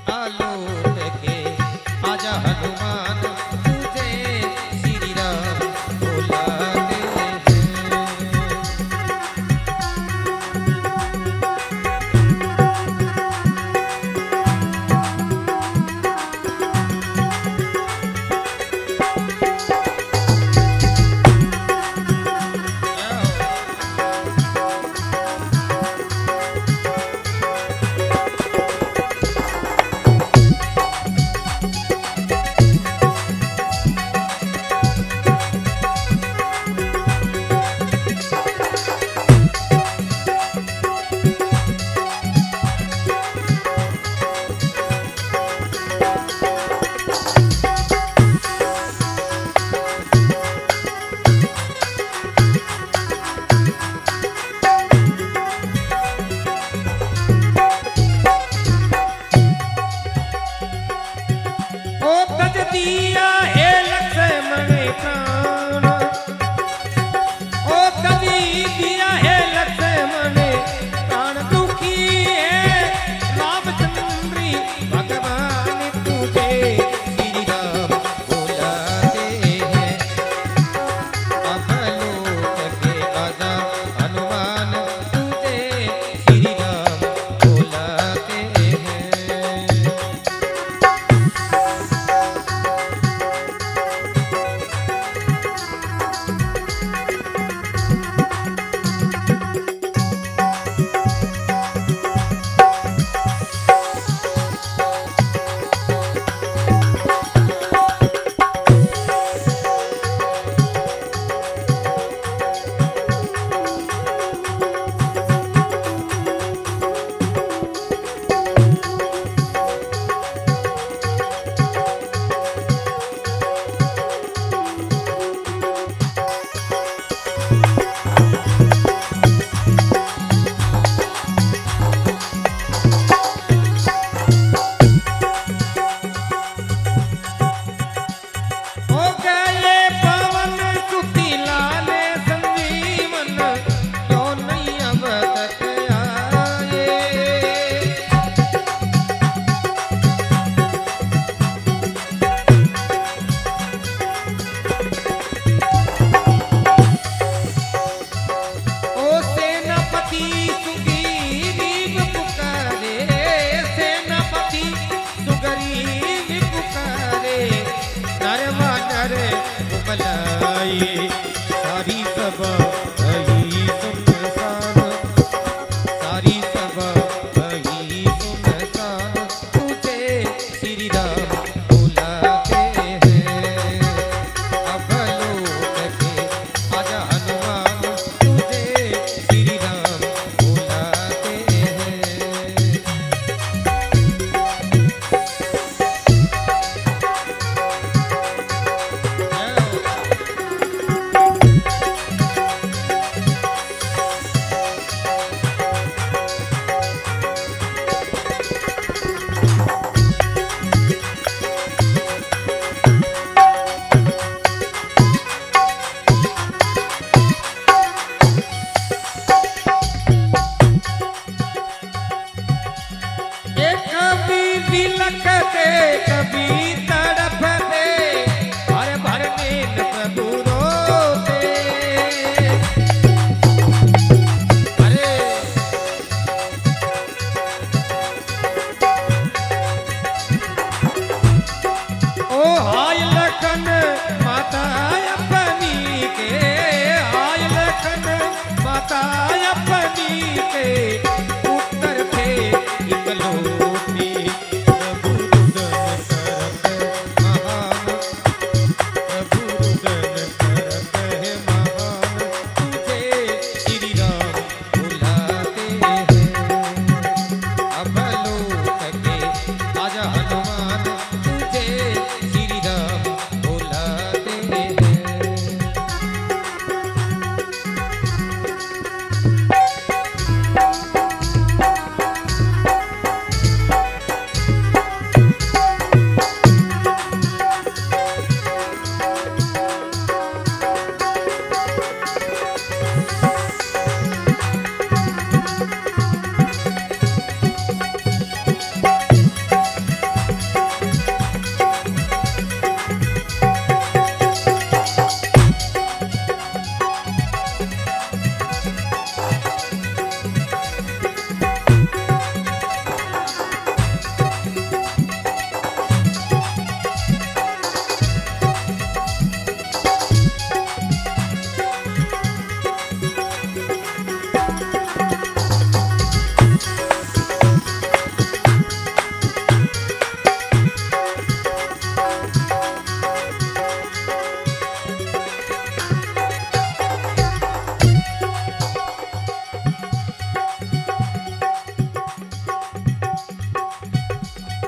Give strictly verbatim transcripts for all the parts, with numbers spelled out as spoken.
आलोक के आजा हनुमान तुझे श्री राम बुलाते हैं।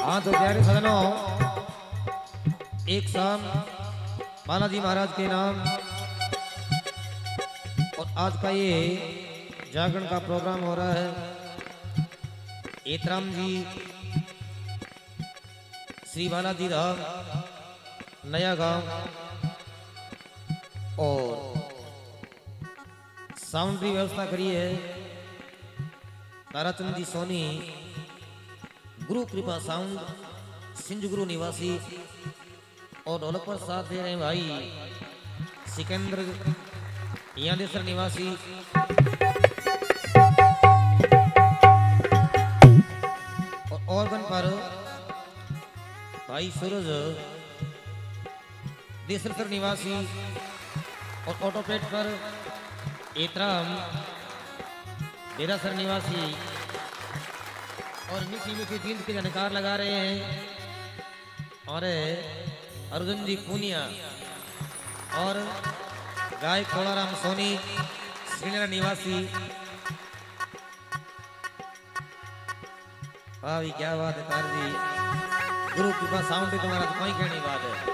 हाँ तो प्यारे सजनों, एक शाम बालाजी महाराज के नाम और आज का ये जागरण का प्रोग्राम हो रहा है। एतराम जी श्री बालाजी धाम नया गांव और साउंड की व्यवस्था करी है ताराचंद जी सोनी, गुरु कृपा साउंड सिंज गुरु निवासी, और ढोलक पर साथ दे रहे हैं भाई सिकंदर यादेसर निवासी, और ऑर्गन पर भाई सूरज देसरसर निवासी, और ऑटोपेट पर एतराम डेरासर निवासी, और मीठी मीठी जींद के जानकार लगा रहे हैं और अर्जुन जी पूनिया, और गायक कोलाराम सोनी श्रीनगर निवासी। भाई क्या बात है तार जी, गुरु कृपा साउंड पे तुम्हारा तो कोई कहने बात है।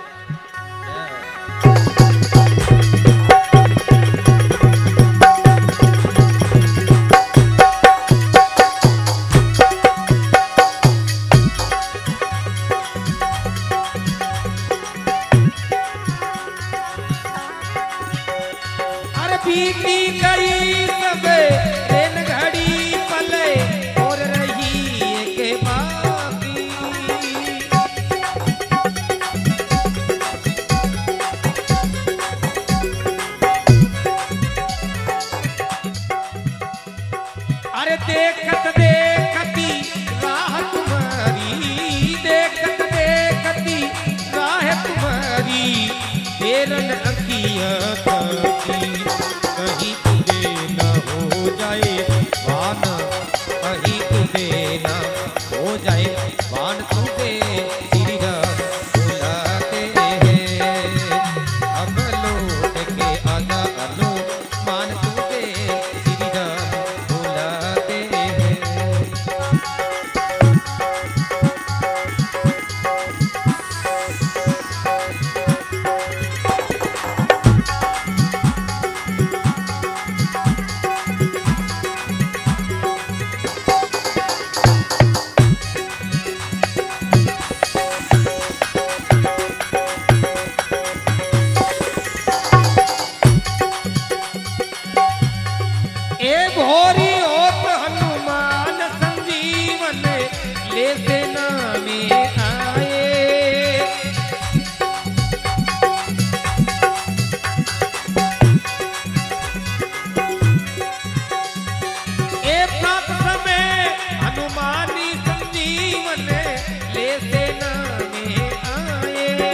बीती गई सब रेल घड़ी पले और रही एक बाकी, अरे देखत देखती राह तुम्हारी, देखत देखती राह तुम्हारी, तेरन अखियां ताकी, कहीं तुझे न हो जाए वान, कहीं तुझे न हो जाए वान, तुझे श्री राम बुलाते हैं, अब लौट के आजा अनु मान, तुझे श्री राम बुलाते हैं। ए भोरी होत हनुमान संजीवन ले सेना में आए, ए प्रात समय हनुमानी संजीवन ले सेना में आए,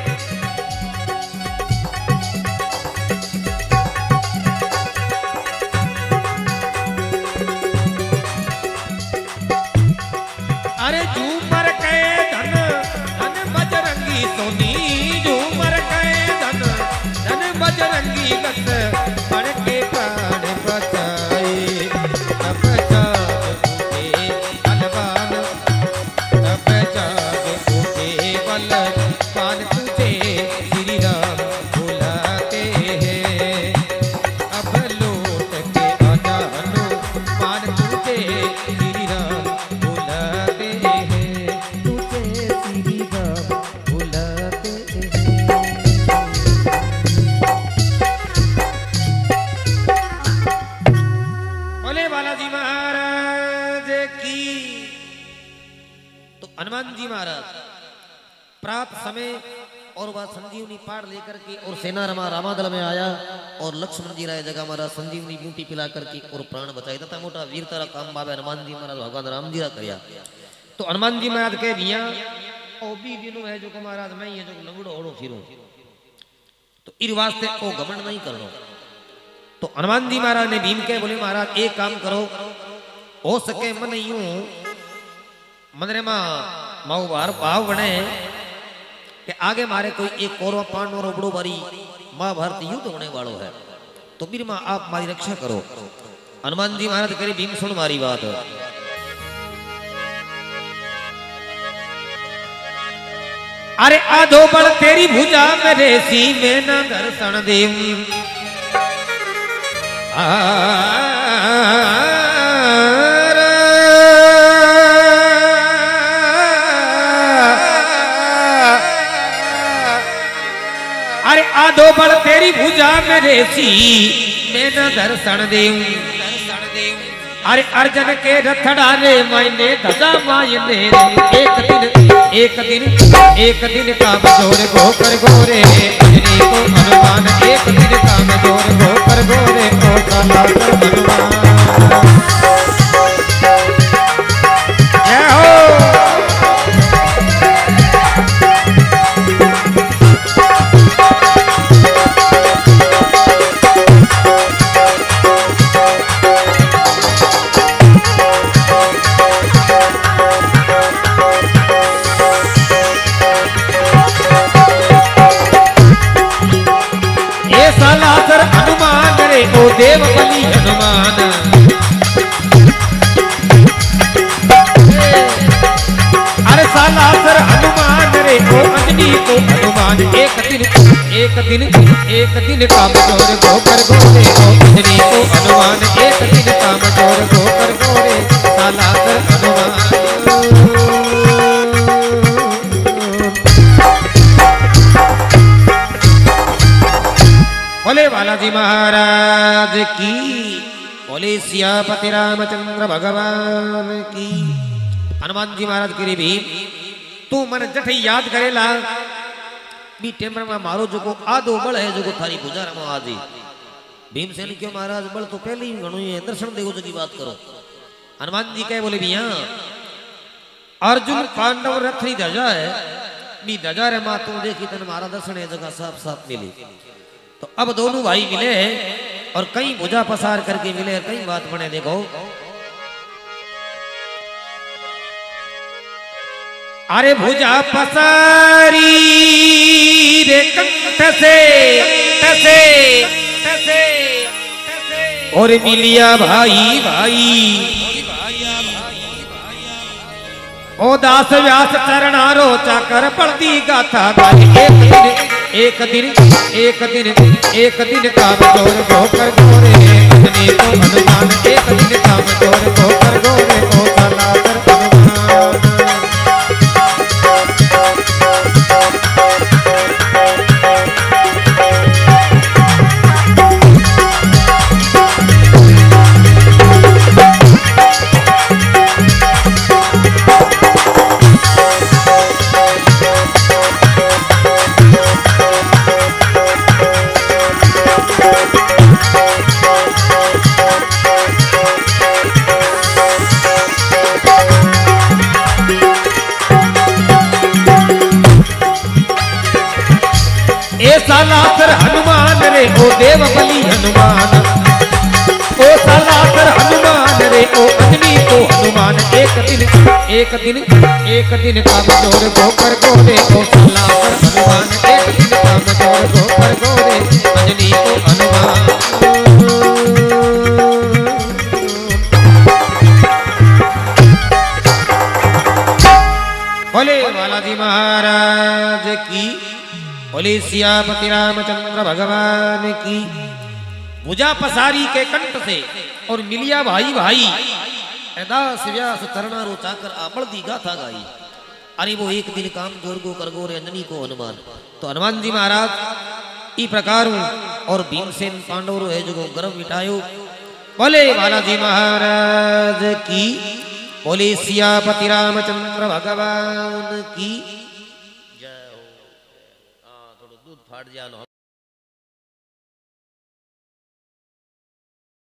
अरे झूमर के धन धन बजरंगी सोनी, झूमर के धन धन बजरंगी लत पढ़ के प्राण बचाए, तब जाग उठे बलवान, तब जाग उठे बलवान, तुझे श्री राम बुलाते हैं, अब लौट के आजा हनुमान, तुझे श्री राम बुलाते हैं, तुझे श्री राम बुलाते हैं। बोले बालाजी महाराज की। तो हनुमान जी महाराज प्रात समय और वह संजीवनी पाठ लेकर के और सेना रमा रामादल में आया, और लक्ष्मण जी राय जगह महाराज संजीवनी बूटी पिला करके और प्राण बचाए, तथा मोटा वीर तारा काम बाबे हनुमान जी महाराज भगवान राम जी रा करिया। तो हनुमान जी महाराज के दिया ओ भी दिनों है जो को महाराज मैं ये जो लंगड़ो ओड़ो फिरूं, तो इस वास्ते ओ घमंड नहीं करनो। तो हनुमान जी महाराज ने भीम के बोले महाराज एक काम करो, हो सके मन यूं मनरे मां माऊ बार भाव बने कि आगे मारे कोई एक कौरव पांडव और बड़ो बारी महाभारत युद्ध होने वालों है, तो फिर मां आप हमारी रक्षा करो। हनुमान जी महाराज करे भीम सुन मारी बात। अरे आधो बल तेरी भुजा मेरे सी में न दर्शन देव अरे आधो बल तेरी भुजा मेरे सी में न दर्शन देव अरे अर्जन के रथड़ा रे मायने धजा मायने एक दिन एक दिन एक दिन काम जोर गो कर गोरे अंजनी को हनुमान एक दिन काम जोर गो कर गोरे ओ काला कर हनुमान जय हो हनुमान रे ओ देव बलि हनुमान अरे सालासर हनुमान रे ओ अंजनी को हनुमान एक दिन एक दिन एक दिन काम जोर गो कर गोरे ओ अंजनी को हनुमान एक दिन काम जोर गो कर गोरे सालासर हनुमान बोले बालाजी महाराज की बोले सियापति रामचंद्र भगवान की हनुमान जी महाराज के भी तू मन जठ याद करेला बी टेमर में मारो जो को आधो बल है जो को थारी पूजा रमा आजी भीमसेन क्यों महाराज बल तो पहले ही गणु है दर्शन देवो जो की बात करो हनुमान जी कहे बोले भैया अर्जुन पांडव रथनी ध्वजा है बी ध्वजा रे मां तू देखी तन मारा दर्शन है जगह साफ साफ मिली तो अब दोनों भाई मिले और कई भुजा पसार करके मिले कई बात बने देखो अरे भुजा पसारी रे कंठ से तसे तसे और मिलिया भाई भाई ओ दास व्यास चरणारो चाकर पड़ती गाथा गाई एक दिन एक दिन एक दिन एक दिन काम जोर गो कर गोरे अंजनी को हनुमान एक दिन काम जोर गो कर गोरे ओ सालासर हनुमान सालासर हनुमान रे ओ देव बलि हनुमान ओ सालासर हनुमान रे ओ अंजनी को हनुमान एक दिन एक दिन एक दिन काम जोर गो कर गोरे ओ सालासर हनुमान एक दिन काम जोर गो कर गोरे अंजनी को हनुमान बोले बालाजी महाराज की बोले सियापति रामचंद्र भगवान की भुजा पसारी के कंठ से और मिलिया भाई भाई दास व्यास तरणारो चाकर आबड़ दी गाथा गाई अरे वो एक दिन काम जोर गो कर गोरे अंजनी को हनुमान तो हनुमान जी महाराज ई प्रकार और भीमसेन पांडव है जो गर्व मिटायो बोले बालाजी महाराज की बोले सियापति रामचंद्र भगवान की फाट जानो।